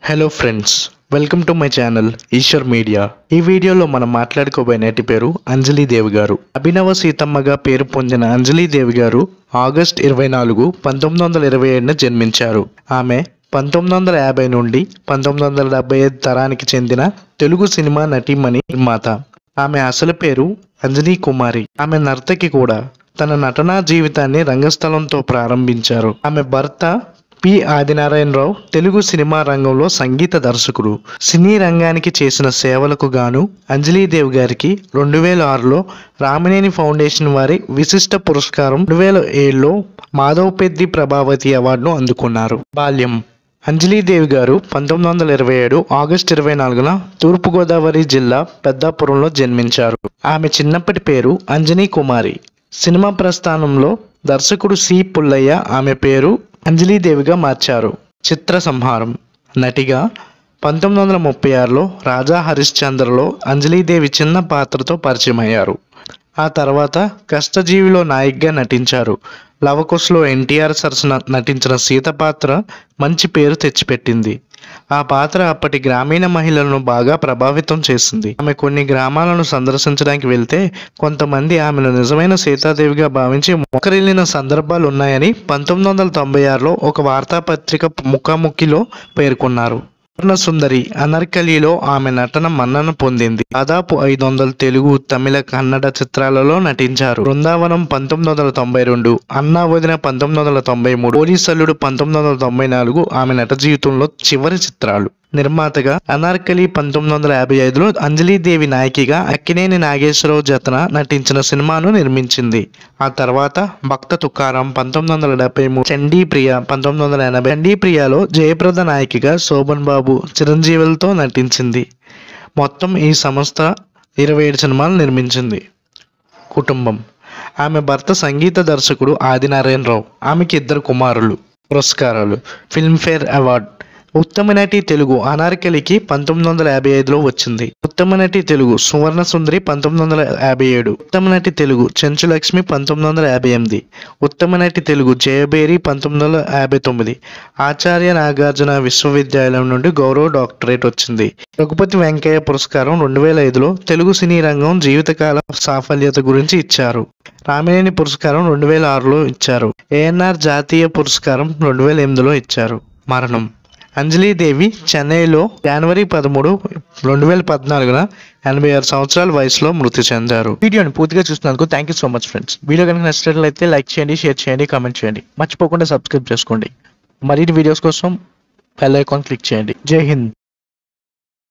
Hello friends, welcome to my channel Eshwar media. ఈ వీడియోలో మనం మాట్లాడుకోబోయే నటి పేరు అంజలిదేవి గారు. అభినవ సీతమ్మగా పేరు పొందిన అంజలిదేవి గారు ఆగస్ట్ 24, 1927న జన్మించారు. ఆమె 1950 నుండి 1975 తరానికి చెందిన తెలుగు సినిమా నటీమణి, నిర్మాత. ఆమె అసలు పేరు అంజనీ కుమారి. ఆమె నర్తకి కూడా. తన నటనా జీవితాన్ని రంగస్థలంతో ప్రారంభించారు. ఆమె భర్త పి ఆదినారాయణరావు తెలుగు సినిమా రంగంలో సంగీత దర్శకుడు. సినీ రంగానికి చేసిన సేవలకు గాను అంజలిదేవి గారికి 2006లో రామినేని ఫౌండేషన్ వారి విశిష్ట పురస్కారం, 2007లో మాధవపెద్ది ప్రభావతి అవార్డును అందుకున్నారు. బాల్యం. అంజలిదేవి గారు 1927 ఆగస్టు 24న తూర్పుగోదావరి జిల్లా పెద్దాపురంలో జన్మించారు. ఆమె చిన్నప్పటి పేరు అంజనీ కుమారి. సినిమా ప్రస్థానంలో దర్శకుడు సి పుల్లయ్య ఆమె పేరు అంజలిదేవిగా మార్చారు. చిత్ర సంహారం. నటిగా 1936లో రాజా హరిశ్చంద్రలో అంజలిదేవి చిన్న పాత్రతో పరిచయమయ్యారు. ఆ తర్వాత కష్టజీవిలో నాయికగా నటించారు. లవకుశలో ఎన్టీఆర్ సరసన నటించిన సీత పాత్ర మంచి పేరు తెచ్చిపెట్టింది. ఆ పాత్ర అప్పటి గ్రామీణ మహిళలను బాగా ప్రభావితం చేసింది. ఆమె కొన్ని గ్రామాలను సందర్శించడానికి వెళ్తే కొంతమంది ఆమెను నిజమైన సీతాదేవిగా భావించి మొక్కరిల్లిన సందర్భాలు ఉన్నాయని 1996లో ఒక వార్తాపత్రిక ముఖాముఖిలో పేర్కొన్నారు. సుందరి అనార్కలిలో ఆమె నటన మన్నన పొందింది. దాదాపు 500 తెలుగు, తమిళ, కన్నడ చిత్రాలలో నటించారు. బృందావనం 1992, అన్నా వదిన 1993, పోలీసల్లుడు 1994 ఆమె నట జీవితంలో చివరి చిత్రాలు. నిర్మాతగా అనార్కలి 1955లో అంజలిదేవి నాయకిగా అక్కినేని నాగేశ్వరరావు జతన నటించిన సినిమాను నిర్మించింది. ఆ తర్వాత భక్త తుకారం 1973, చండీప్రియ 1980. చండీప్రియలో జయప్రద నాయకిగా శోభన్ బాబు, చిరంజీవులతో నటించింది. మొత్తం ఈ సంస్థ 27 సినిమాలు నిర్మించింది. కుటుంబం. ఆమె భర్త సంగీత దర్శకుడు ఆదినారాయణరావు. ఆమెకి 2 కుమారులు. పురస్కారాలు. Filmfare award. ఉత్తమ నటి తెలుగు అనార్కలికి 1955లో వచ్చింది. ఉత్తమ నటి తెలుగు సువర్ణ సుందరి 1957. ఉత్తమ నటి తెలుగు చెంచులక్ష్మి 1958. ఉత్తమ నటి తెలుగు జయబేరి 1959. ఆచార్య నాగార్జున విశ్వవిద్యాలయం నుండి గౌరవ డాక్టరేట్ వచ్చింది. రఘుపతి వెంకయ్య పురస్కారం 2005లో తెలుగు సినీ రంగం జీవితకాల సాఫల్యత గురించి ఇచ్చారు. రామినేని పురస్కారం 2006లో ఇచ్చారు. ఏఎన్ఆర్ జాతీయ పురస్కారం 2008లో ఇచ్చారు. మరణం. అంజలిదేవి చెన్నైలో జనవరి 13, 2014న 86 సంవత్సరాల వయసులో మృతి చెందారు. వీడియోని పూర్తిగా చూసినందుకు thank you so much friends. వీడియో కనుక నచ్చినట్లయితే లైక్ చేయండి, షేర్ చేయండి, కామెంట్ చేయండి. మర్చిపోకుండా సబ్స్క్రైబ్ చేసుకోండి. మరిన్ని వీడియోస్ కోసం బెల్ ఐకాన్ క్లిక్ చేయండి. జై హింద్.